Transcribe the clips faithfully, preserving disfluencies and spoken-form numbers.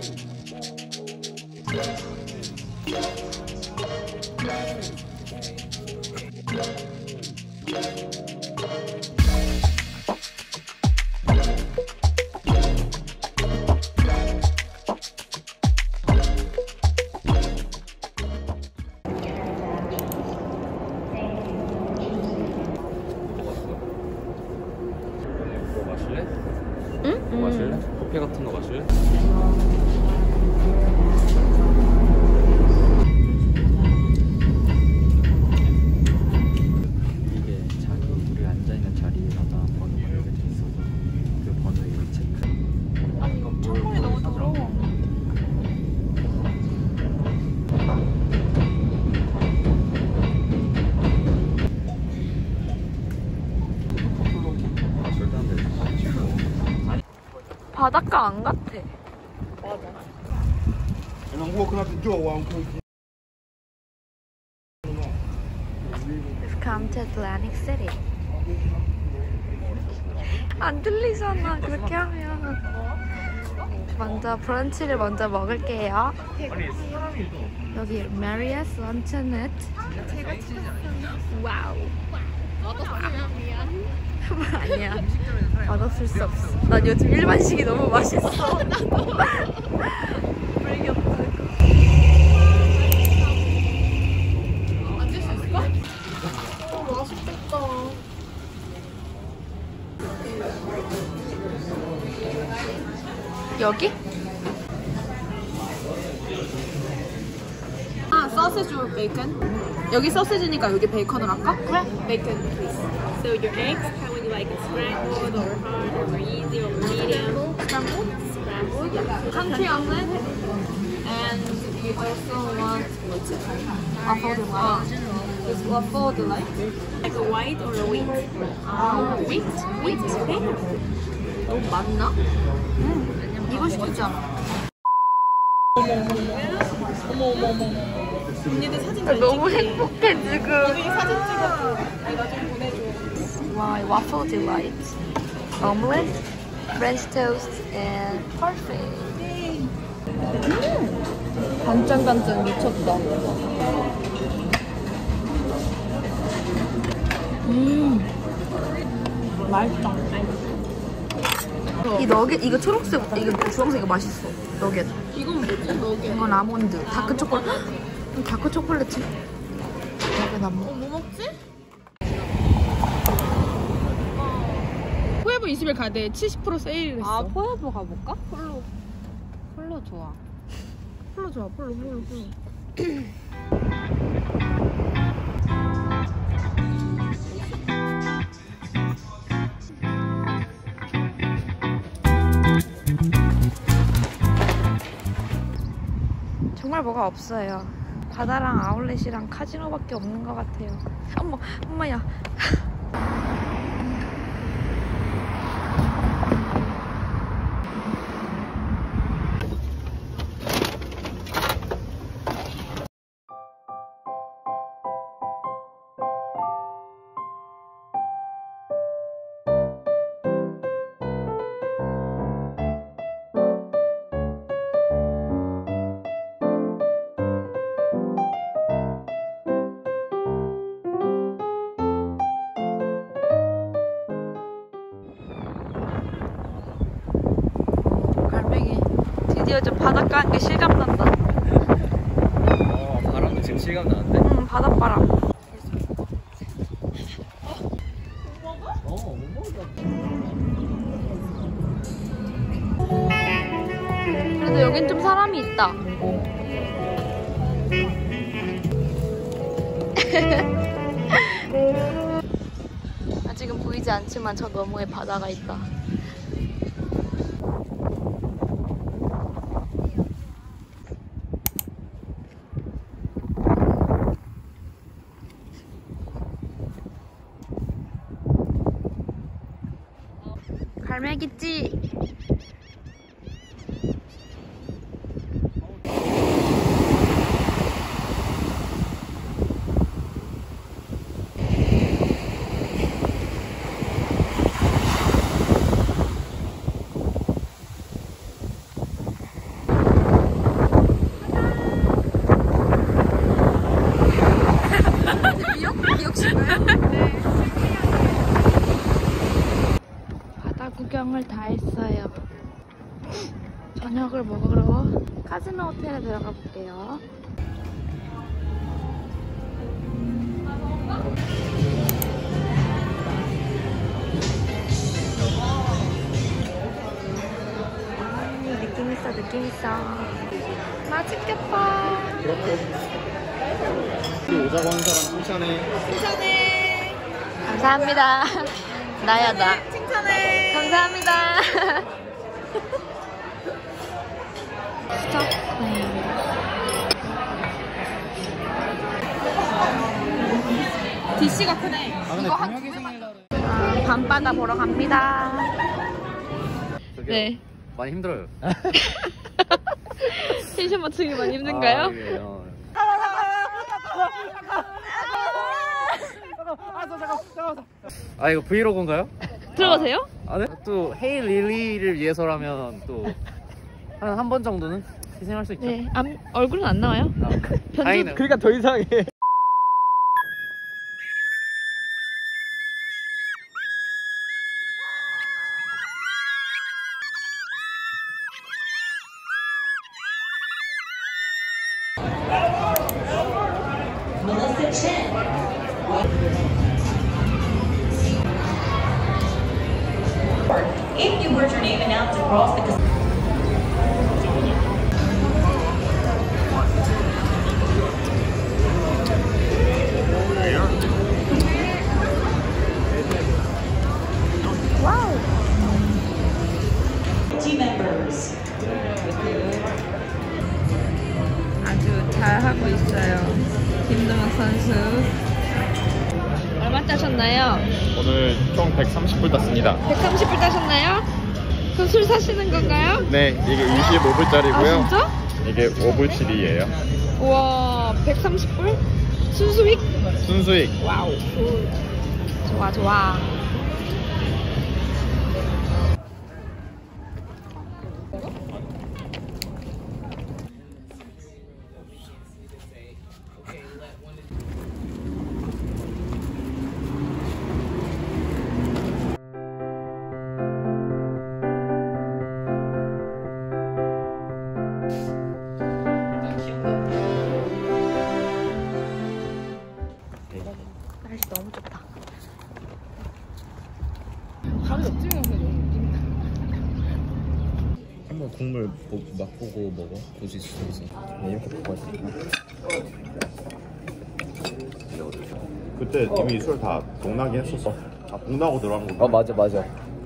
뭐 마실래? 커피 같은 거 마실래? 이게 자기 우리 앉아있는 자리에다가 번호가 이렇게 돼 있어서 그 번호에 체크. 아니 이거 창문이 너무 더러워. 바닷가 안 같아. 맞아. We've come to Atlantic City. 안 들리잖아 그렇게 하면. 먼저 브런치를 먼저 먹을게요. 여기 Marriott's Luncheonette. 와우. 아니야. 맛없을 수 없어. 난 요즘 일반식이 너무 맛있어. 나도. 불겹다. 앉을 수 있을까? 어, 맛있겠다. 여기? 아, 소시지 or 베이컨? 여기 소시지니까 여기 베이컨을 할까? 그래. 베이컨, please. So your eggs, how would you like it? Scrambled or hard or easy or medium? Scrambled? Scrambled, yeah. Country omelet. And you also want what's it? Waffle delight. Is waffle delight? Like a white or a wheat? Ah, wheat? Wheat, okay. 너무 많나? 응. 이거 시켰잖아. 어머 어머 어머. 언니들 사진 잘 너무 행복해 지금. 언니 사진 찍었고 내가 좀 보내줘. 와, waffle delight, omelette, French toast, and parfait. 음, 간장간장 미쳤다. 음, 맛있다. 이 너겟, 이거 초록색, 이거 주황색 이거 맛있어. 너겟. 이건 뭐지? 너겟. 이건 아몬드. 다크 초콜릿. 다크 초콜릿. 너겟 안 먹어. 어, 뭐 먹지? 포에버 이십 일 가대 칠십 퍼센트 세일을 했어. 아, 포에버 가볼까? 폴로. 폴로 좋아. 폴로 좋아. 폴로, 폴로, 폴로. 정말 뭐가 없어요. 바다랑 아울렛이랑 카지노밖에 없는 것 같아요. 어머, 엄마야. 드디어 좀 바닷가 한 게 실감난다. 어, 바람도 지금 실감 나는데? 응, 바닷바람. 어, 못 먹어. 그래도 여긴 좀 사람이 있다. 아직은 보이지 않지만 저 너머에 바다가 있다. 갈매기찌. 일정을 다 했어요. 저녁을 먹으러 카지노 호텔에 들어가 볼게요. 음, 느낌 있어, 느낌 있어. 맛있겠다. 오자고 한 사람 칭찬해. 칭찬해. 감사합니다. 나야 나. 칭찬해. 감사합니다. 스톡홀m. 디씨가 크네. 아 근데 동혁이 생일날은 아, 밤바다 보러 갑니다. 네. 많이 힘들어요. 텐션 맞추기 많이 힘든가요? 아, 예, 어. 아 이거 브이로그인가요? 들어가세요? 아, 네? 또 헤이 릴리를 위해서라면 또 한 한 번 정도는 희생할 수 있죠. 네. 암, 얼굴은 안 나와요? 아, 편집. 다행이네요. 그러니까 더 이상해. If you heard your name announced across the casino. 와우. Team members. 아주 잘 하고 있어요. 김동혁 선수. 얼마 따셨나요? 오늘 총 백삼십 불 땄습니다. 백삼십 불 따셨나요? 그럼 술 사시는 건가요? 네, 이게 이십오 불짜리고요. 아 진짜? 이게 오 불짜리예요. 우와, 백삼십 불? 순수익? 순수익. 와우. 좋아 좋아. 날씨 너무 좋다. 한번 국물 보, 맛보고 먹어. 보실 수 있어. 네, 이렇게 먹고 있습니다. 그때 이미 술 다 동나긴 했었어. 아, 동나고 들어간 거. 어 맞아 맞아.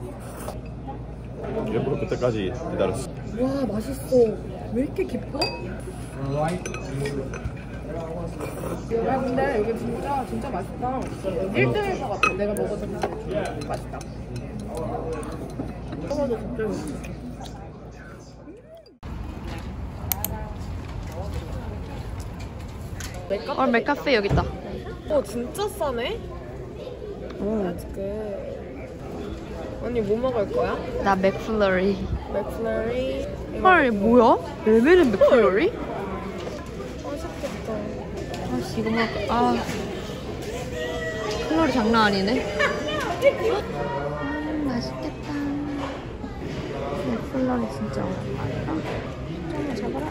일부러 그때까지 기다렸어. 와 맛있어. 왜 이렇게 깊어? 야 근데 여기 진짜 진짜 맛있다. 일 등일 것 같아. 내가 먹었던 것 중에 맛있다. 먹어도 갑자기 맛있어. 어, 맥카페 여기 있다. 어 진짜 싸네. That's good. 언니 뭐 먹을 거야? 나 맥플러리. 맥플러리. 헐, 뭐야? 레벨은 맥플러리? 맛있겠다. 아씨, 이거 먹을 거. 아. 플러리 장난 아니네. 음, 맛있겠다. 맥플러리 진짜 오랜만이다. 좀 잡아라.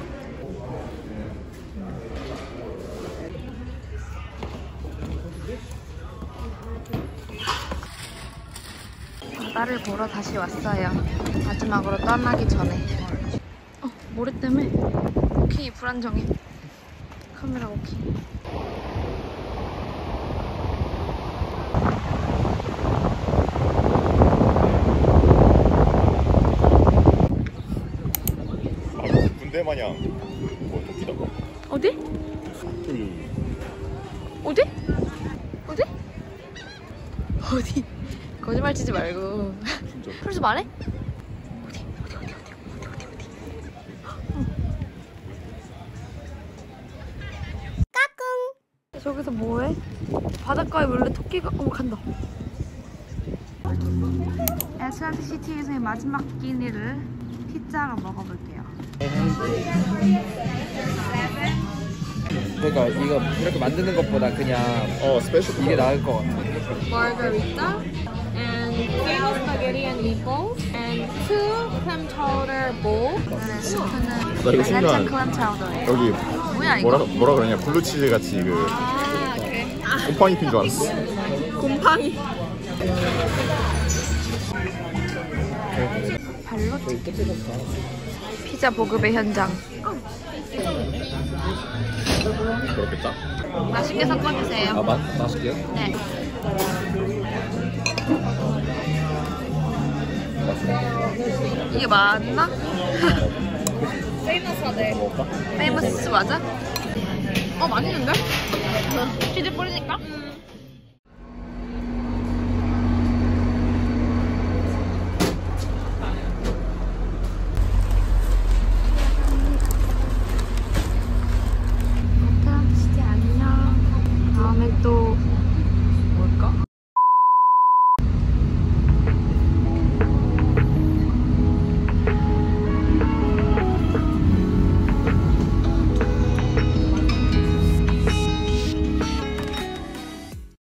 바다를 보러 다시 왔어요. 마지막으로 떠나기 전에. 어, 모래 때문에 워킹이 불안정해. 카메라 워킹. 군대 마냥 뭐 토끼다 뭐. 어디? 어디? 어디? 어디? 거짓말 치지 말고. 진짜. 풀수 말해? 어디? 어디? 어디? 어디? 어디? 어디? 어디? 어. 까꿍. 저기서 뭐해? 바닷가에 원래 토끼가 어 간다. 애틀랜틱 시티에서의 마지막 끼니를 피자로 먹어볼게요. 그러니까 이거 이렇게 만드는 것보다 그냥 어, 스페셜. 이게 나을 것 같아. Margarita and famous spaghetti and meatballs and two clam chowder bowl. 스프는 나 이거 순간 클램 chowder예요. 여기 뭐야 이거? 뭐라 뭐라 그러냐 블루치즈 같이 그 아, 오케이. 곰팡이 핀 줄 알았어. 곰팡이. 발로 피자 보급의 현장. 그렇겠다. 맛있게 섞어주세요. 아, 맛? 맛있게요? 네. 이게 맞나? 페이머스하네. 페이머스 맞아? 어 맛있는데? 치즈 뿌리니까?